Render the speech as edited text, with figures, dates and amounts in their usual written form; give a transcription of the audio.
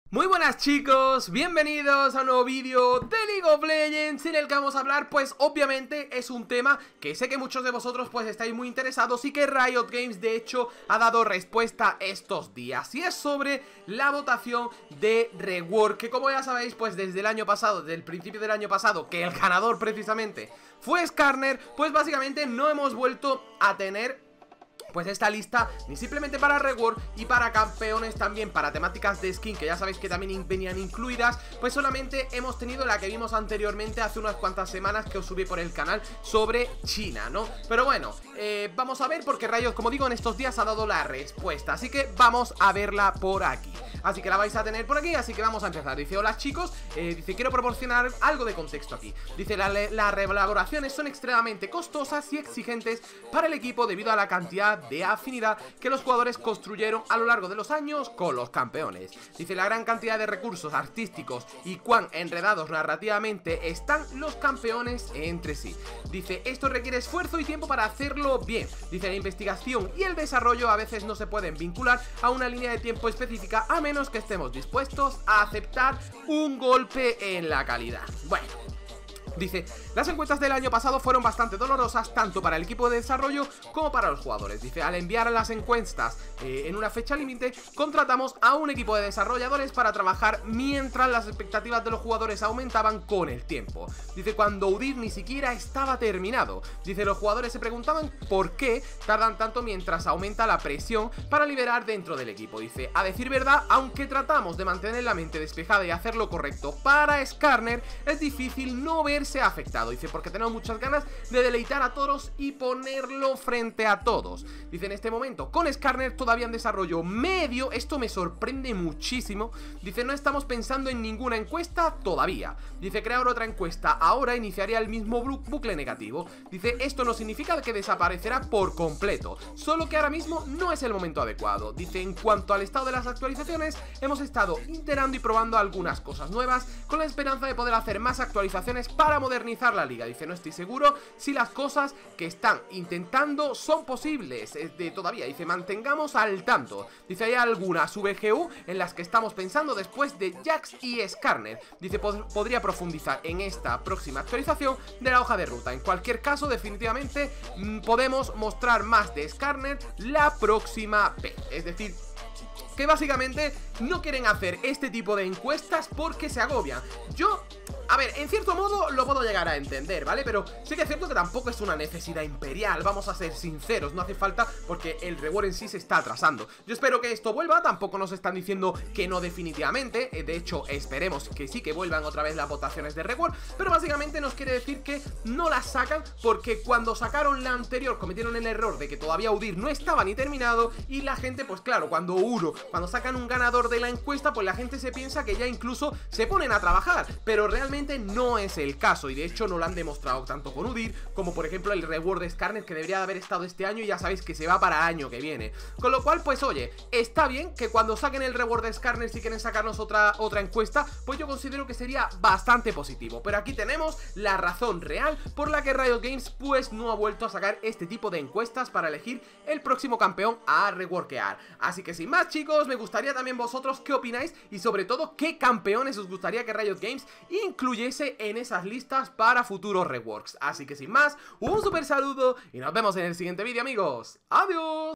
Muy buenas chicos, bienvenidos a un nuevo vídeo de League of Legends en el que vamos a hablar, pues obviamente es un tema que sé que muchos de vosotros pues estáis muy interesados y que Riot Games de hecho ha dado respuesta estos días, y es sobre la votación de rework, que como ya sabéis pues desde el año pasado, desde el principio del año pasado, que el ganador precisamente fue Skarner, pues básicamente no hemos vuelto a tener pues esta lista ni simplemente para rework y para campeones también, para temáticas de skin que ya sabéis que también venían incluidas, pues solamente hemos tenido la que vimos anteriormente hace unas cuantas semanas que os subí por el canal sobre China, ¿no? Pero bueno, vamos a ver porque Riot, como digo, en estos días ha dado la respuesta, así que vamos a verla por aquí. Así que la vais a tener por aquí, así que vamos a empezar. Dice, hola chicos, dice, quiero proporcionar algo de contexto aquí. Dice, las reelaboraciones son extremadamente costosas y exigentes para el equipo debido a la cantidad de afinidad que los jugadores construyeron a lo largo de los años con los campeones. Dice, la gran cantidad de recursos artísticos y cuán enredados narrativamente están los campeones entre sí. Dice, esto requiere esfuerzo y tiempo para hacerlo bien. Dice, la investigación y el desarrollo a veces no se pueden vincular a una línea de tiempo específica a menos que estemos dispuestos a aceptar un golpe en la calidad. Bueno, dice, las encuestas del año pasado fueron bastante dolorosas tanto para el equipo de desarrollo como para los jugadores. Dice, al enviar las encuestas en una fecha límite, contratamos a un equipo de desarrolladores para trabajar mientras las expectativas de los jugadores aumentaban con el tiempo. Dice, cuando UDIR ni siquiera estaba terminado. Dice, los jugadores se preguntaban por qué tardan tanto mientras aumenta la presión para liberar dentro del equipo. Dice, a decir verdad, aunque tratamos de mantener la mente despejada y hacer lo correcto para Skarner, es difícil no verse afectado. Dice, porque tenemos muchas ganas de deleitar a todos y ponerlo frente a todos. Dice, en este momento con Skarner todavía en desarrollo medio, esto me sorprende muchísimo. Dice, no estamos pensando en ninguna encuesta todavía. Dice, crear otra encuesta ahora iniciaría el mismo bucle negativo. Dice, esto no significa que desaparecerá por completo, solo que ahora mismo no es el momento adecuado. Dice, en cuanto al estado de las actualizaciones, hemos estado iterando y probando algunas cosas nuevas con la esperanza de poder hacer más actualizaciones para modernizar la liga. Dice, no estoy seguro si las cosas que están intentando son posibles todavía. Dice, mantengamos al tanto. Dice, hay algunas VGU en las que estamos pensando después de Jax y Skarner. Dice, podría profundizar en esta próxima actualización de la hoja de ruta. En cualquier caso, definitivamente podemos mostrar más de Skarner la próxima vez. Es decir, que básicamente no quieren hacer este tipo de encuestas porque se agobian. Yo, a ver, en cierto modo lo puedo llegar a entender, ¿vale? Pero sí que es cierto que tampoco es una necesidad imperial, vamos a ser sinceros, no hace falta porque el reward en sí se está atrasando. Yo espero que esto vuelva, tampoco nos están diciendo que no definitivamente, de hecho esperemos que sí que vuelvan otra vez las votaciones de reward, pero básicamente nos quiere decir que no las sacan porque cuando sacaron la anterior cometieron el error de que todavía UDIR no estaba ni terminado y la gente, pues claro, cuando sacan un ganador de la encuesta, pues la gente se piensa que ya incluso se ponen a trabajar, pero realmente no es el caso y de hecho no lo han demostrado tanto con UDIR como por ejemplo el reward de Skarner, que debería de haber estado este año y ya sabéis que se va para el año que viene. Con lo cual, pues oye, está bien que cuando saquen el reward de Skarner, si quieren sacarnos otra encuesta, pues yo considero que sería bastante positivo. Pero aquí tenemos la razón real por la que Riot Games pues no ha vuelto a sacar este tipo de encuestas para elegir el próximo campeón a reworkear. Así que sin más chicos, me gustaría también vosotros qué opináis y sobre todo qué campeones os gustaría que Riot Games incluyese en esas listas para futuros reworks. Así que sin más, un super saludo y nos vemos en el siguiente vídeo amigos. ¡Adiós!